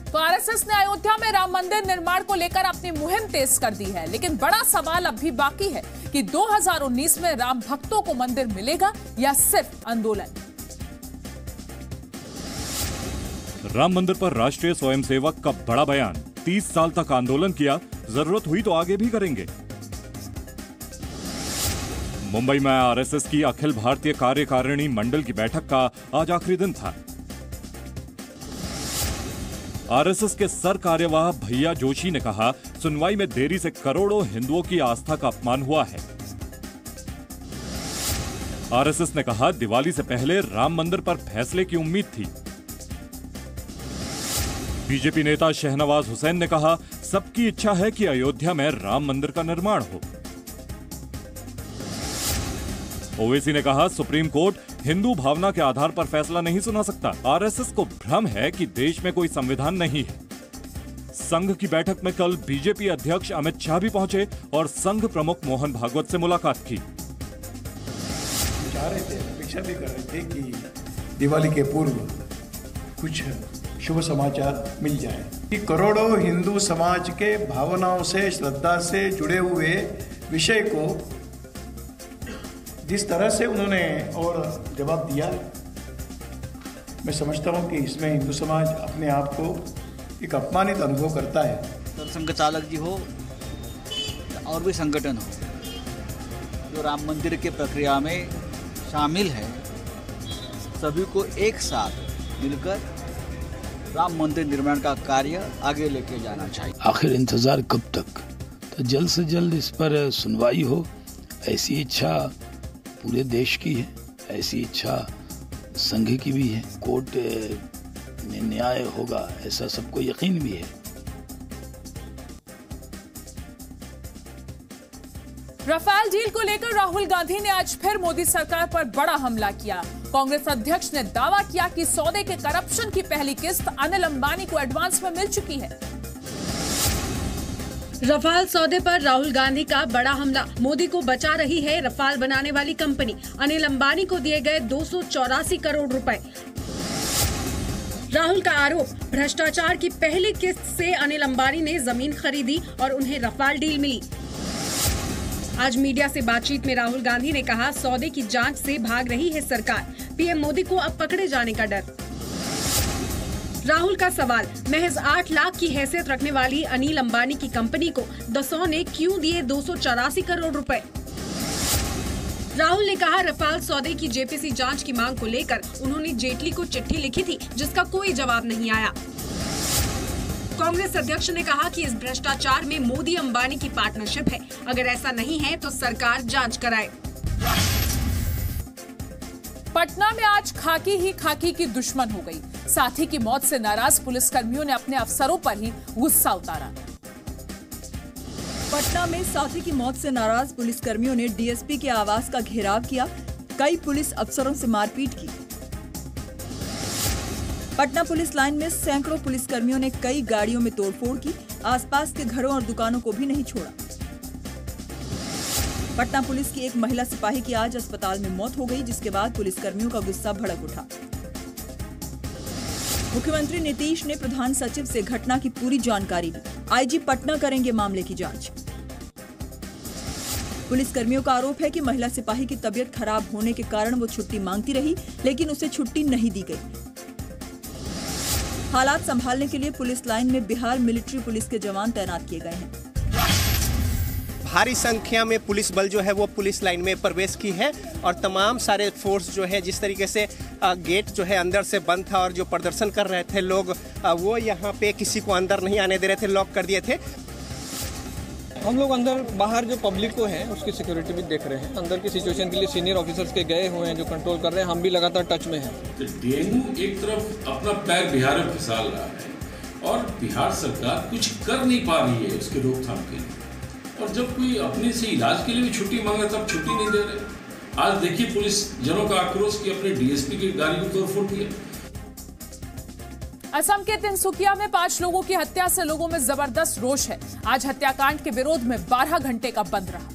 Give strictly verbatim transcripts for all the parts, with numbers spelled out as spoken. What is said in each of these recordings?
तो आरएसएस ने अयोध्या में राम मंदिर निर्माण को लेकर अपनी मुहिम तेज कर दी है, लेकिन बड़ा सवाल अब भी बाकी है कि दो हज़ार उन्नीस में राम भक्तों को मंदिर मिलेगा या सिर्फ आंदोलन। राम मंदिर पर राष्ट्रीय स्वयंसेवक का बड़ा बयान, तीस साल तक आंदोलन किया, जरूरत हुई तो आगे भी करेंगे। मुंबई में आरएसएस की अखिल भारतीय कार्यकारिणी मंडल की बैठक का आज आखिरी दिन था। आरएसएस के सर कार्यवाह भैया जोशी ने कहा, सुनवाई में देरी से करोड़ों हिंदुओं की आस्था का अपमान हुआ है। आरएसएस ने कहा, दिवाली से पहले राम मंदिर पर फैसले की उम्मीद थी। बीजेपी नेता शहनवाज हुसैन ने कहा, सबकी इच्छा है कि अयोध्या में राम मंदिर का निर्माण हो। ओवैसी ने कहा, सुप्रीम कोर्ट हिंदू भावना के आधार पर फैसला नहीं सुना सकता। आरएसएस को भ्रम है कि देश में कोई संविधान नहीं है। संघ की बैठक में कल बीजेपी अध्यक्ष अमित शाह भी पहुंचे और संघ प्रमुख मोहन भागवत से मुलाकात की। चाह रहे थे, अपेक्षा भी कर रहे थे कि दिवाली के पूर्व कुछ शुभ समाचार मिल जाए कि करोड़ों हिंदू समाज के भावनाओं से, श्रद्धा से जुड़े हुए विषय को जिस तरह से उन्होंने और जवाब दिया, मैं समझता हूं कि इसमें हिंदू समाज अपने आप को एक अपमानित अनुभव करता है। संघ चालक जी हो और भी संगठन हो जो राम मंदिर के प्रक्रिया में शामिल है, सभी को एक साथ मिलकर राम मंदिर निर्माण का कार्य आगे लेके जाना चाहिए। आखिर इंतजार कब तक? तो जल्द से जल्द इस पर सुनवाई हो, ऐसी इच्छा पूरे देश की है, ऐसी इच्छा संघ की भी है। कोर्ट में न्याय होगा ऐसा सबको यकीन भी है। राफेल डील को लेकर राहुल गांधी ने आज फिर मोदी सरकार पर बड़ा हमला किया। कांग्रेस अध्यक्ष ने दावा किया कि सौदे के करप्शन की पहली किस्त अनिल अंबानी को एडवांस में मिल चुकी है। रफाल सौदे पर राहुल गांधी का बड़ा हमला, मोदी को बचा रही है रफाल बनाने वाली कंपनी। अनिल अंबानी को दिए गए दो सौ चौरासी करोड़ रुपए। राहुल का आरोप, भ्रष्टाचार की पहली किस्त से अनिल अंबानी ने जमीन खरीदी और उन्हें रफाल डील मिली। आज मीडिया से बातचीत में राहुल गांधी ने कहा, सौदे की जांच से भाग रही है सरकार, पीएम मोदी को अब पकड़े जाने का डर। राहुल का सवाल, महज आठ लाख की हैसियत रखने वाली अनिल अंबानी की कंपनी को दसों ने क्यों दिए दो सौ चौरासी करोड़ रुपए? राहुल ने कहा, रफाल सौदे की जेपीसी जांच की मांग को लेकर उन्होंने जेटली को चिट्ठी लिखी थी, जिसका कोई जवाब नहीं आया। कांग्रेस अध्यक्ष ने कहा कि इस भ्रष्टाचार में मोदी अंबानी की पार्टनरशिप है, अगर ऐसा नहीं है तो सरकार जांच कराए। पटना में आज खाकी ही खाकी की दुश्मन हो गई। साथी की मौत से नाराज पुलिसकर्मियों ने अपने अफसरों पर ही गुस्सा उतारा। पटना में साथी की मौत से नाराज पुलिसकर्मियों ने डीएसपी के आवास का घेराव किया, कई पुलिस अफसरों से मारपीट की। पटना पुलिस लाइन में सैकड़ों पुलिसकर्मियों ने कई गाड़ियों में तोड़फोड़ की, आसपास के घरों और दुकानों को भी नहीं छोड़ा। पटना पुलिस की एक महिला सिपाही की आज अस्पताल में मौत हो गई, जिसके बाद पुलिसकर्मियों का गुस्सा भड़क उठा। मुख्यमंत्री नीतीश ने प्रधान सचिव से घटना की पूरी जानकारी ली। आईजी पटना करेंगे मामले की जांच। पुलिसकर्मियों का आरोप है कि महिला सिपाही की तबीयत खराब होने के कारण वो छुट्टी मांगती रही, लेकिन उसे छुट्टी नहीं दी गई। हालात संभालने के लिए पुलिस लाइन में बिहार मिलिट्री पुलिस के जवान तैनात किए गए हैं। भारी संख्या में पुलिस बल जो है वो पुलिस लाइन में प्रवेश की है और तमाम सारे फोर्स जो है, जिस तरीके से गेट जो है अंदर से बंद था और जो प्रदर्शन कर रहे थे लोग, वो यहाँ पे किसी को अंदर नहीं आने दे रहे थे, लॉक कर दिए थे। हम लोग अंदर बाहर जो पब्लिक को है उसकी सिक्योरिटी भी देख रहे हैं। अंदर की सिचुएशन के लिए सीनियर ऑफिसर्स के गए हुए हैं जो कंट्रोल कर रहे हैं, हम भी लगातार टच में हैं। डेंगू एक तरफ अपना पैर बिहार में फिसल रहा है और बिहार सरकार कुछ कर नहीं पा रही है उसके रोकथाम के लिए, और जब कोई अपने से इलाज के लिए भी छुट्टी मांगे तब छुट्टी नहीं दे रहे। आज देखिए पुलिस जनों का आक्रोश कि अपने डीएसपी की गाड़ी को तोड़फोड़ किया। असम के तिनसुकिया में पांच लोगों की हत्या से लोगों में जबरदस्त रोष है। आज हत्याकांड के विरोध में बारह घंटे का बंद रहा।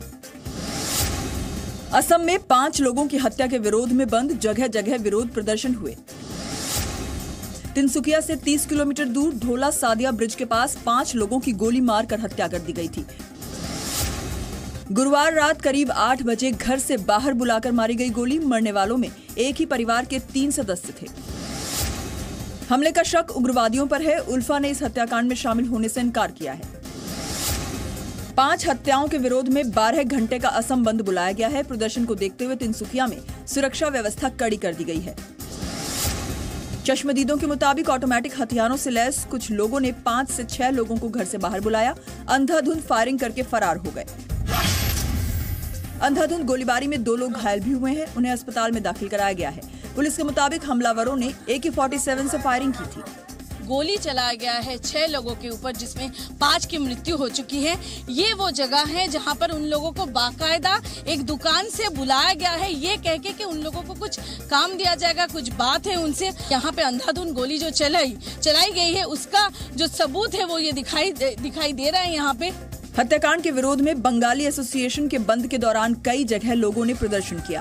असम में पांच लोगों की हत्या के विरोध में बंद, जगह जगह विरोध प्रदर्शन हुए। तिनसुकिया से तीस किलोमीटर दूर ढोला सादिया ब्रिज के पास पांच लोगों की गोली मारकर हत्या कर दी गई थी। गुरुवार रात करीब आठ बजे घर से बाहर बुलाकर मारी गई गोली। मरने वालों में एक ही परिवार के तीन सदस्य थे। हमले का शक उग्रवादियों पर है। उल्फा ने इस हत्याकांड में शामिल होने से इनकार किया है। पांच हत्याओं के विरोध में बारह घंटे का असम बंद बुलाया गया है। प्रदर्शन को देखते हुए तिनसुकिया में सुरक्षा व्यवस्था कड़ी कर दी गई है। चश्मदीदों के मुताबिक ऑटोमेटिक हथियारों से लैस कुछ लोगों ने पांच से छह लोगों को घर से बाहर बुलाया, अंधाधुंध फायरिंग करके फरार हो गए। अंधाधुंध गोलीबारी में दो लोग घायल भी हुए हैं। उन्हें अस्पताल में दाखिल कराया गया है। पुलिस के मुताबिक हमलावरों ने ए के सैंतालीस से फायरिंग की थी। गोली चलाया गया है छह लोगों के ऊपर, जिसमें पांच की मृत्यु हो चुकी है। ये वो जगह है जहां पर उन लोगों को बाकायदा एक दुकान से बुलाया गया है, ये कह के कि उन लोगों को कुछ काम दिया जाएगा, कुछ बात है उनसे। यहाँ पे अंधाधुंध गोली जो चलाई चलाई गई है, उसका जो सबूत है वो ये दिखाई दिखाई दे रहा है। यहाँ पे हत्याकांड के विरोध में बंगाली एसोसिएशन के बंद के दौरान कई जगह लोगों ने प्रदर्शन किया।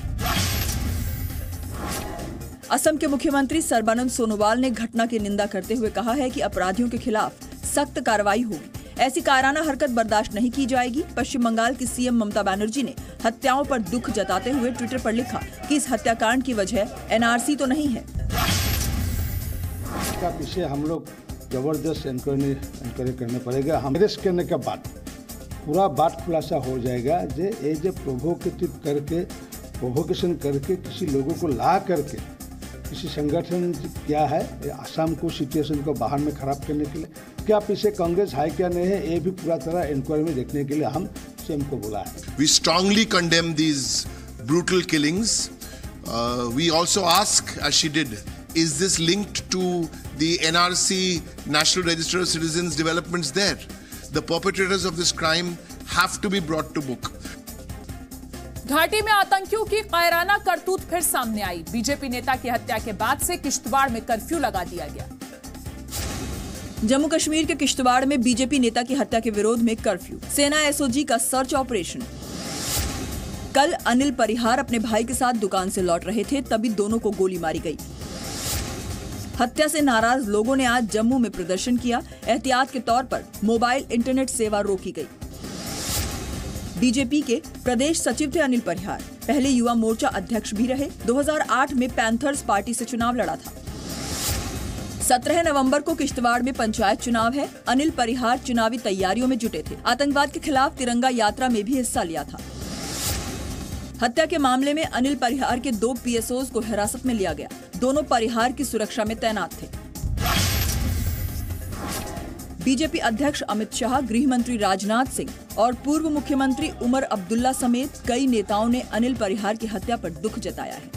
असम के मुख्यमंत्री सर्बानंद सोनोवाल ने घटना की निंदा करते हुए कहा है कि अपराधियों के खिलाफ सख्त कार्रवाई होगी। ऐसी कायराना हरकत बर्दाश्त नहीं की जाएगी। पश्चिम बंगाल की सीएम ममता बनर्जी ने हत्याओं पर दुख जताते हुए ट्विटर पर लिखा कि इस हत्याकांड की वजह एनआरसी तो नहीं है। इसका पीछे हम लोग जबरदस्त इंक्वायरी इंक्वायरी करने पड़ेगा। हम अरेस्ट करने के बाद पूरा बात खुलासा हो जाएगा। जे ये जो प्रोवोकेटिव करके प्रोवोकेशन करके किसी लोगों को ला करके किसी संगठन क्या है आसाम को सिचुएशन को बाहर में खराब करने के लिए, क्या पीछे कांग्रेस है क्या नहीं है, ये भी पूरा तरह इंक्वायरी में देखने के लिए हम सीएम को बुला है। We strongly condemn these brutal killings. Uh, we also ask, as she did, is this linked to the N R C National Register of Citizens developments there? The perpetrators of this crime have to be brought to book. घाटी में आतंकियों की कायराना करतूत फिर सामने आई। BJP नेता की हत्या के बाद से किश्तवाड़ में कर्फ्यू लगा दिया गया। जम्मू कश्मीर के किश्तवाड़ में बीजेपी नेता की हत्या के विरोध में कर्फ्यू। सेना एसओजी का सर्च ऑपरेशन। कल अनिल परिहार अपने भाई के साथ दुकान से लौट रहे थे, तभी दोनों को गोली मारी गई। हत्या से नाराज लोगों ने आज जम्मू में प्रदर्शन किया। एहतियात के तौर पर मोबाइल इंटरनेट सेवा रोकी गई। बीजेपी के प्रदेश सचिव थे अनिल परिहार। पहले युवा मोर्चा अध्यक्ष भी रहे। दो हज़ार आठ में पैंथर्स पार्टी से चुनाव लड़ा था। सत्रह नवंबर को किश्तवाड़ में पंचायत चुनाव है। अनिल परिहार चुनावी तैयारियों में जुटे थे। आतंकवाद के खिलाफ तिरंगा यात्रा में भी हिस्सा लिया था। हत्या के मामले में अनिल परिहार के दो पीएसओज को हिरासत में लिया गया। दोनों परिहार की सुरक्षा में तैनात थे। बीजेपी अध्यक्ष अमित शाह, गृह मंत्री राजनाथ सिंह और पूर्व मुख्यमंत्री उमर अब्दुल्ला समेत कई नेताओं ने अनिल परिहार की हत्या पर दुख जताया है।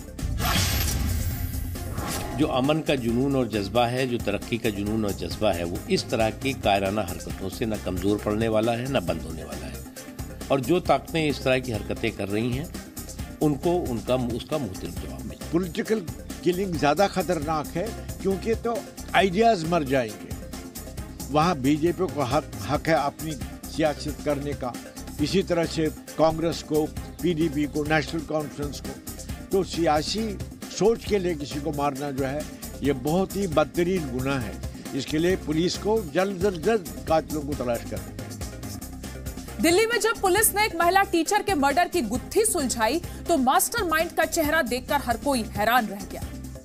जो अमन का जुनून और जज्बा है, जो तरक्की का जुनून और जज्बा है, वो इस तरह की कायराना हरकतों से न कमजोर पड़ने वाला है, न बंद होने वाला है। और जो ताकतें इस तरह की हरकतें कर रही हैं, उनको उनका उसका मुंहतोड़ जवाब मिले। पॉलिटिकल किलिंग ज्यादा खतरनाक है, क्योंकि तो आइडियाज मर जाएंगे। वहाँ बीजेपी को हक हक है अपनी सियासत करने का, इसी तरह से कांग्रेस को, पीडीपी को, नेशनल कॉन्फ्रेंस को। तो सियासी सोच के लिए किसी को मारना जो है ये बहुत ही बदतरीन गुनाह है। इसके लिए पुलिस को जल्द जल्द जल्द कातिलों को तलाश करना है। दिल्ली में जब पुलिस ने एक महिला टीचर के मर्डर की गुत्थी सुलझाई तो मास्टरमाइंड का चेहरा देखकर हर कोई हैरान रह गया।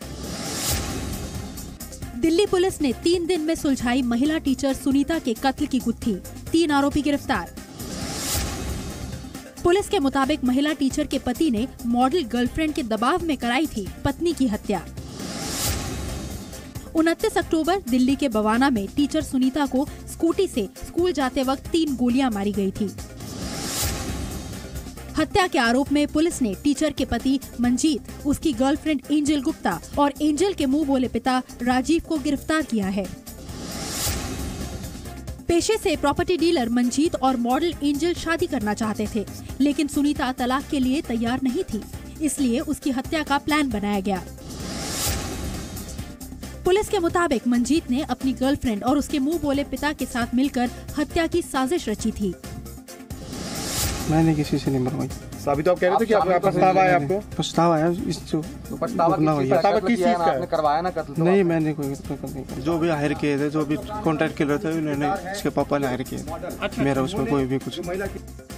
दिल्ली पुलिस ने तीन दिन में सुलझाई महिला टीचर सुनीता के कत्ल की गुत्थी। तीन आरोपी गिरफ्तार। पुलिस के मुताबिक महिला टीचर के पति ने मॉडल गर्लफ्रेंड के दबाव में कराई थी पत्नी की हत्या। उनतीस अक्टूबर दिल्ली के बवाना में टीचर सुनीता को स्कूटी से स्कूल जाते वक्त तीन गोलियां मारी गई थी। हत्या के आरोप में पुलिस ने टीचर के पति मंजीत, उसकी गर्लफ्रेंड एंजल गुप्ता और एंजल के मुंह बोले पिता राजीव को गिरफ्तार किया है। पेशे से प्रॉपर्टी डीलर मंजीत और मॉडल एंजल शादी करना चाहते थे, लेकिन सुनीता तलाक के लिए तैयार नहीं थी, इसलिए उसकी हत्या का प्लान बनाया गया। पुलिस के मुताबिक मंजीत ने अपनी गर्लफ्रेंड और उसके मुंह बोले पिता के साथ मिलकर हत्या की साजिश रची थी। मैंने किसी से नहीं मरवाई। अभी तो आप कह रहे थे कि आपका पछतावा है आपको? पछतावा है इस जो पछतावा किस चीज का है? करवाया ना कत्ल नहीं, मैंने कोई नहीं। जो भी हायर किए थे, जो भी कॉन्ट्रैक्ट किए थे, उन्होंने इसके पापा ने हायर किए। मेरा उसमें कोई भी कुछ